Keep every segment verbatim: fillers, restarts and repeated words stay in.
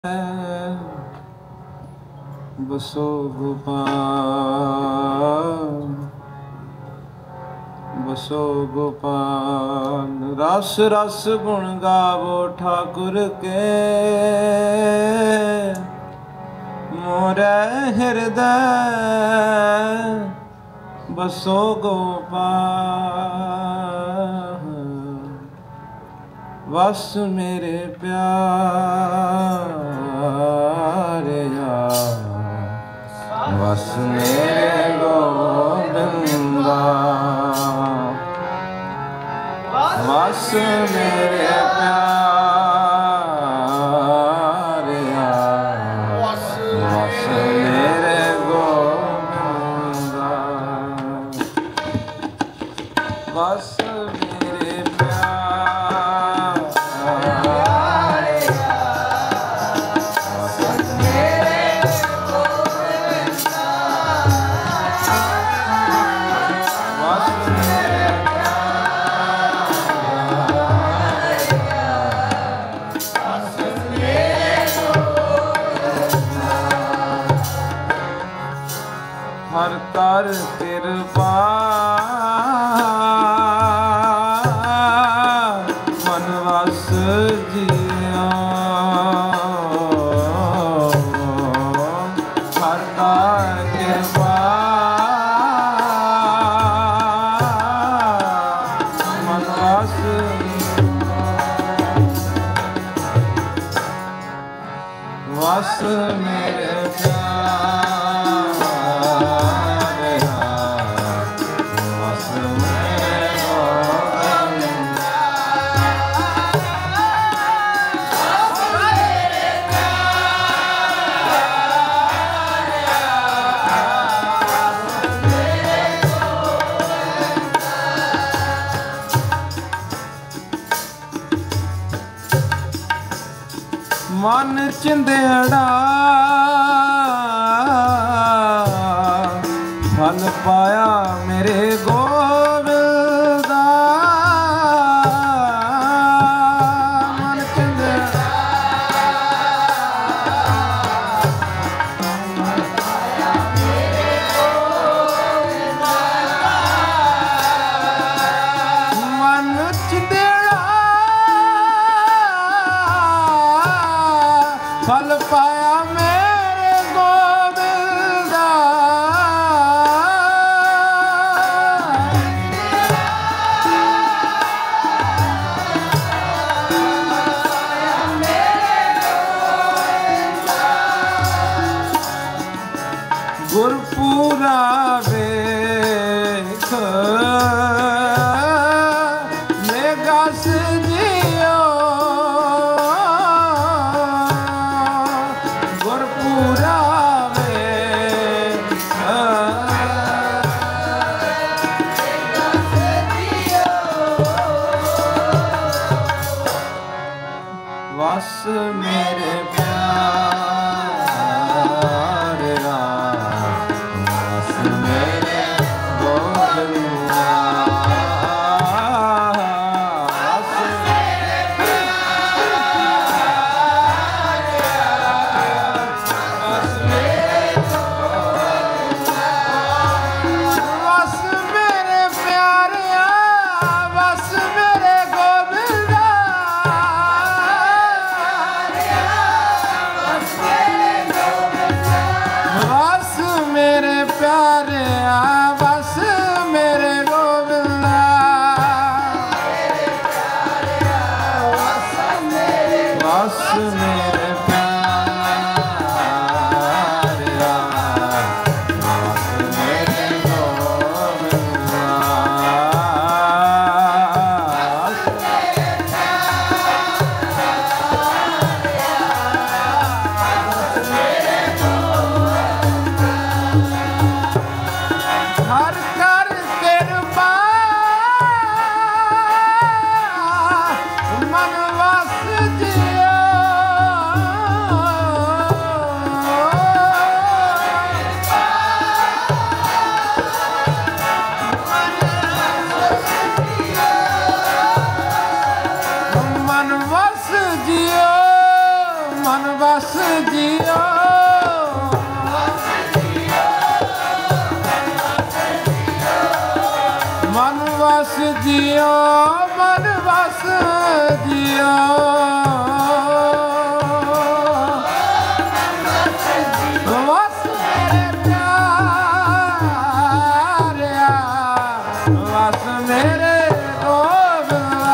बसो गोपाल बसो गोपाल। रस रस गुण गावो ठाकुर के, मोरे हृदय बसो गोपाल। वस मेरे प्यारे यार, वस मेरे गोविंदा, वस मेरे प्यारे यार, वस मेरे गोविंदा, वस मेरे हर कर कृपा मन वस जिया, हर कर कृपा मन वस वस मेरे मन चिंदेड़ा फल पाया मेरे गोविंदा, मन चिंदेड़ा मन चिंदेड़ा फल पाया मेरे गोविंदा, गुरपुरा वेख मेघास जियो, गुरपुरा वेख वस मेरे प्यारे यार, जियो मन वस जियो मन वस जियो वस मेरे प्यारिया वस मेरे गोविंदा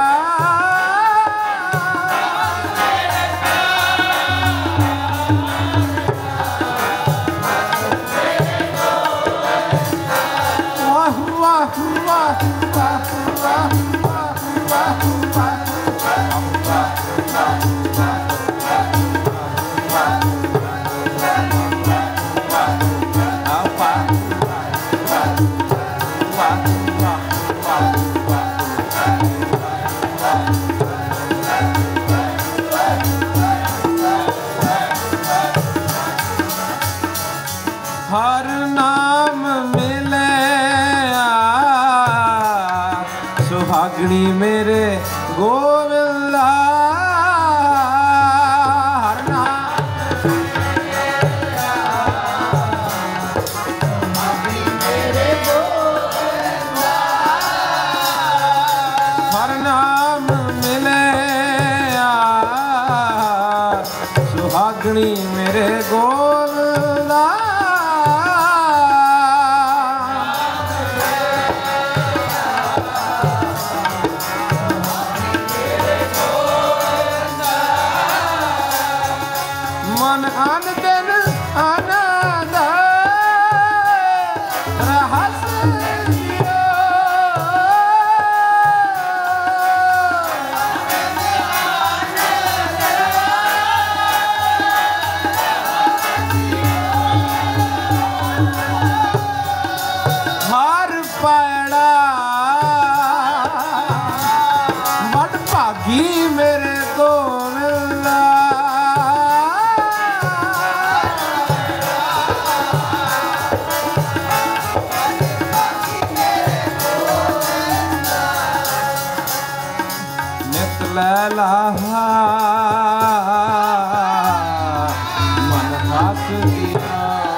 वाह वाह वाह वाह वाह वाह वाह हर नाम मिले सुहागणी मेरे गोविंदा हर नाम मेरे गोविंदा हर नाम मिले सुहागणी मेरे गोविंदा मन अन दिन आनंद रहस जियो हर पैड़ा मन भागी मेरे गोविंदा लैला मन हस दिया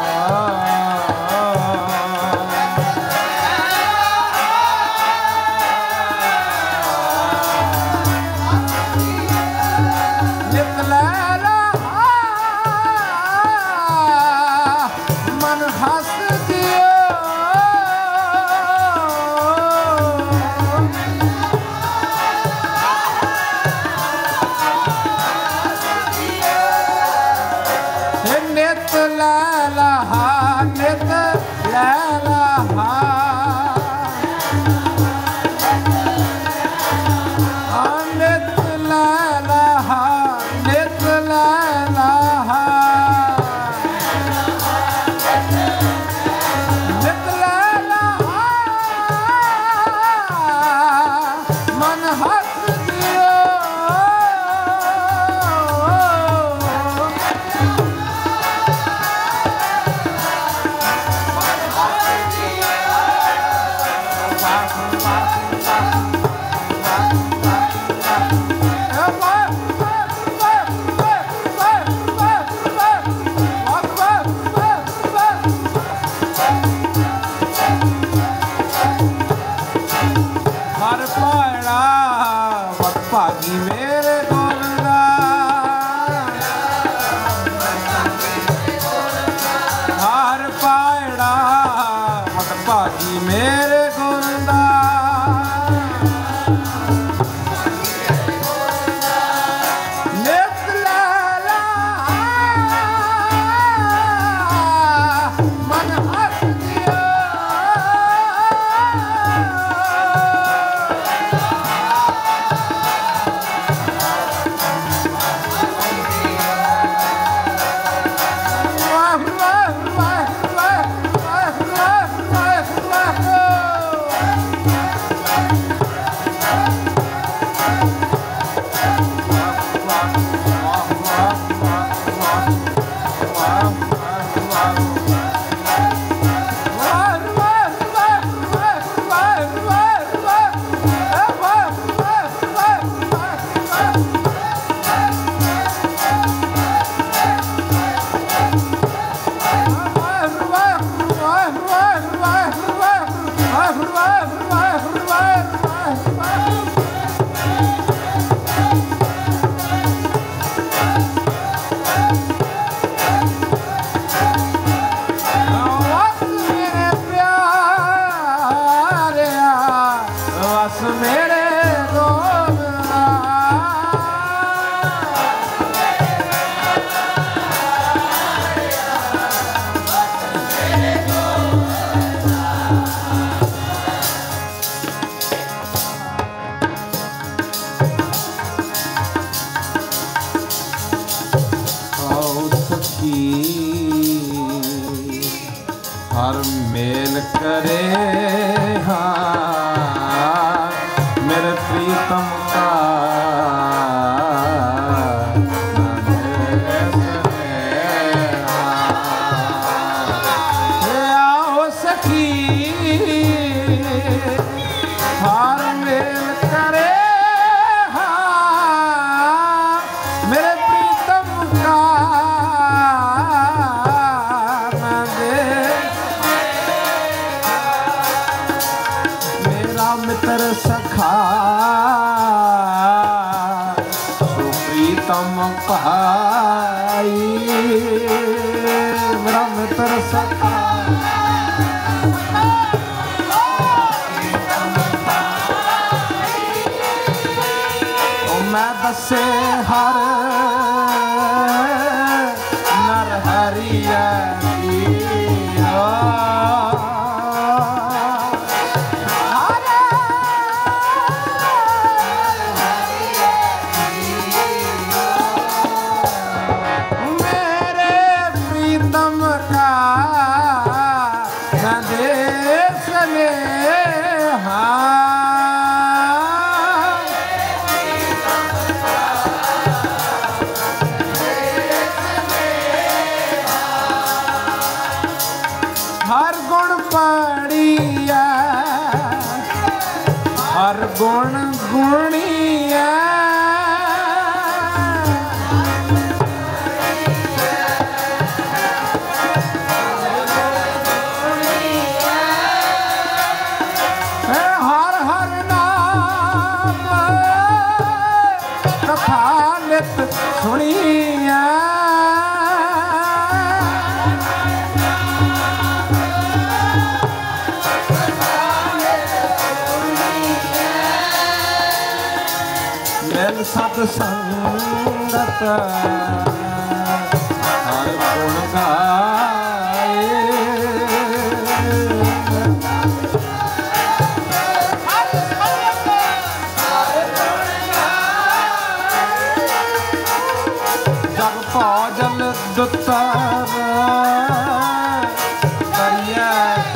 नित लैला मन हस दिया नित लैला नित लैला नित लैला नित लैला नित लैला मन हस दियो हर मेल करे हाँ मेरे प्रीतम का मेरा मित्र सखा मैं दसे हर नर हरिया गुण गुणिया हर हर नाम कथा नित सुनिया सत्संगत हर गुण गाए जब भोजन दुतर करिया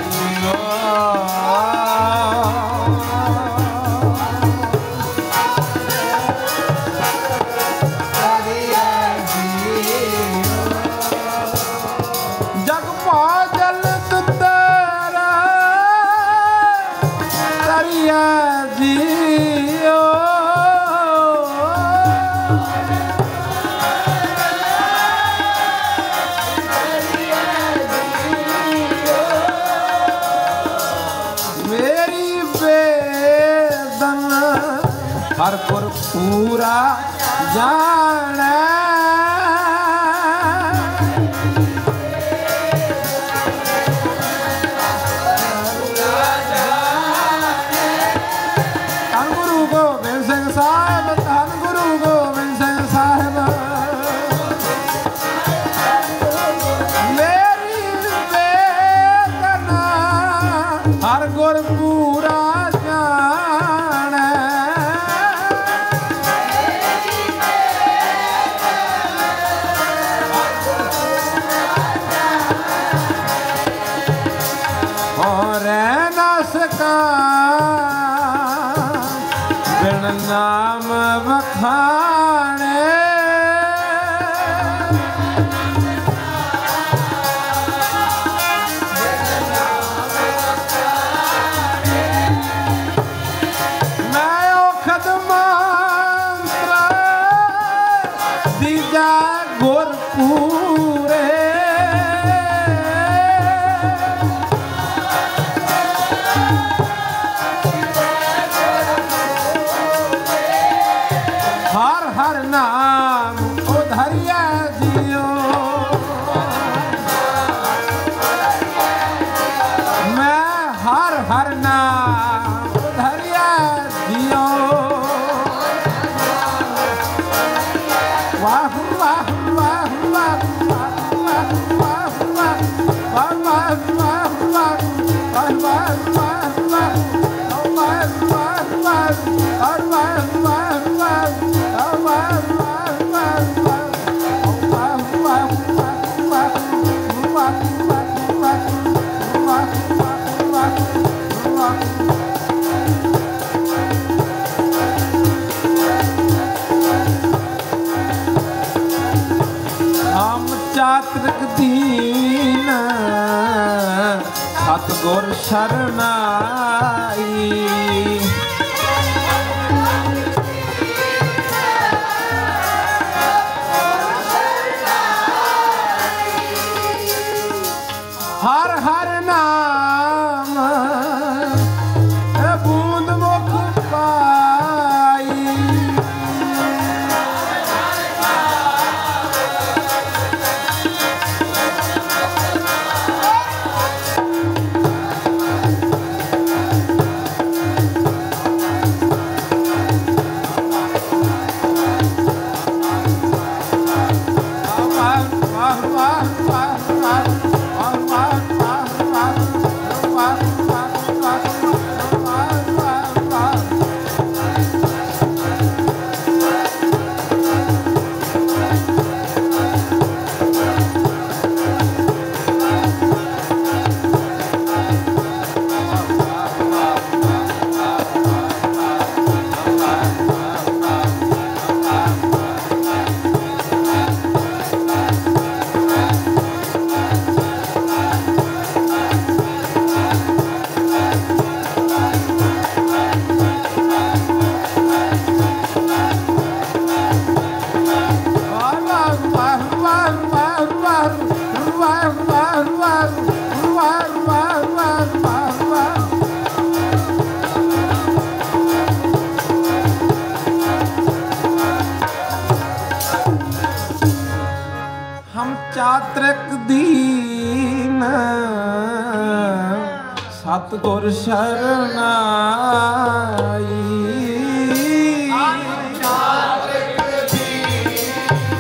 हर पुर पूरा जाने धन गुरु गोबिंद सिंह साहिब धन गुरु गोबिंद सिंह साहिब मेरी वेदना हर गुर पूरा नाम बखाने मैं औखद मंत्र दीजा गुर पूरे हर हर नाम उधरिया जियो मैं हर हर नाम उधरिया जियो वाह वाह वाह वाह वाह वाह वाह वाह वाह वाह ਚਾਤ੍ਰਿਕ ਦੀਨ ਸਤਿਗੁਰ ਸ਼ਰਨਾਈ ਹਰ ਹਰ ਨਾਮ ਬੂੰਦ ਮੁਖ ਪਾਈ ਚਾਤ੍ਰਿਕ ਦੀਨ ਸਤਿਗੁਰ ਸ਼ਰਨਾਈ ਚਾਤ੍ਰਿਕ ਦੀਨ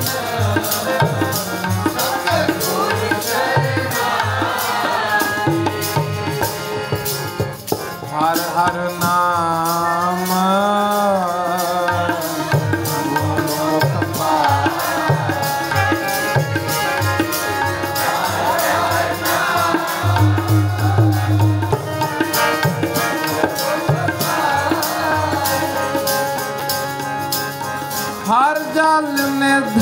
ਸਤਿਗੁਰ ਸ਼ਰਨਾਈ ਹਰ ਹਰ ਨਾਮ हर जल निध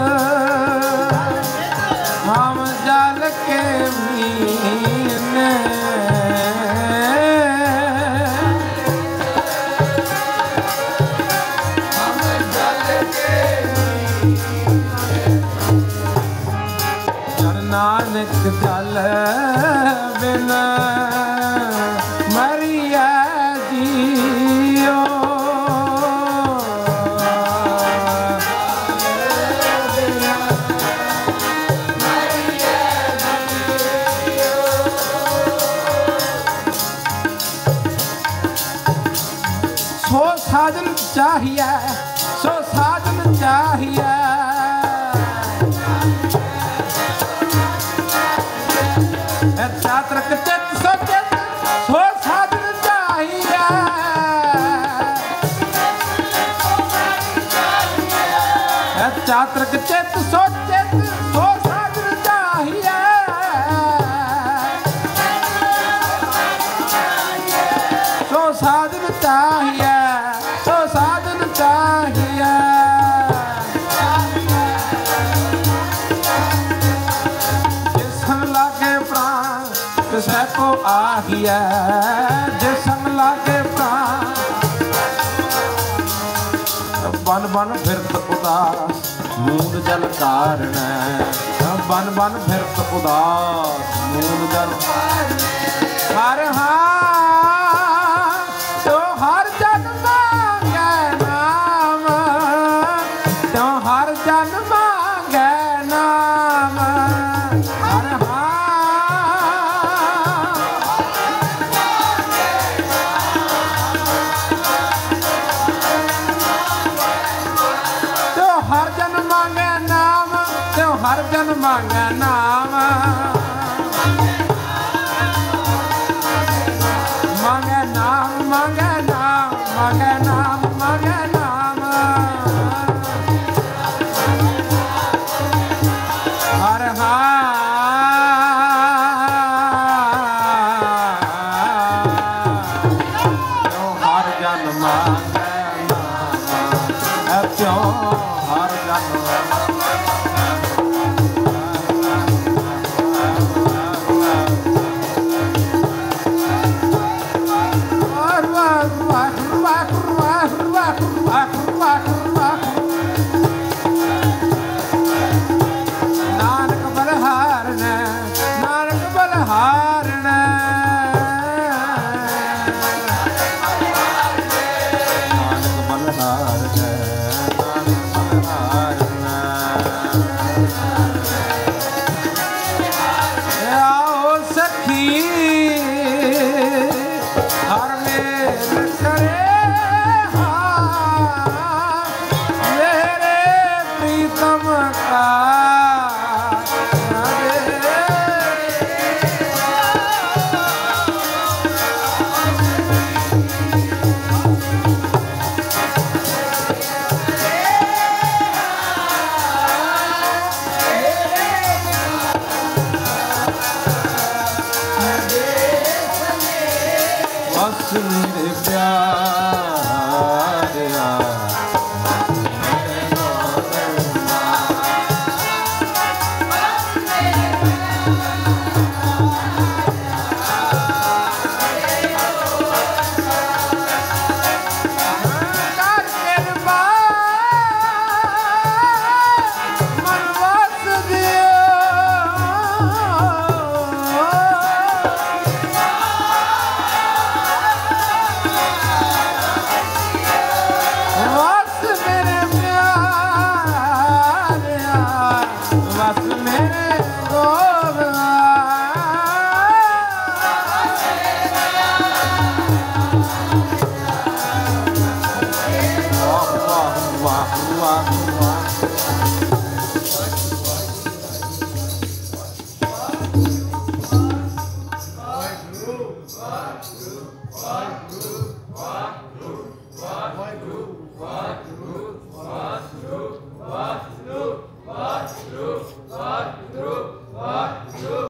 हम जल के मीने हम जल के मीने नानक जल बिना मरिया जियो सो साजन चाहिए सो साजन चाहिए चातृक चित सो चित सो साजन चाहिए चातृक चित सो चित सो साजन चाहिए सो साजन चाहिए सो साधन चाहिए जिस संग लागे प्राण तिसै को आहिया जिस संग लागे प्राण बन बन फिरत उदास मूंद जल कारण बन बन फिरत उदास मूंद जल हर हार हर जन मांगे नाम मांगे नाम मांगे नाम मांगे नाम मांगे नाम हर हार बस मेरे प्यारिया One, two, one, two, one, two, one.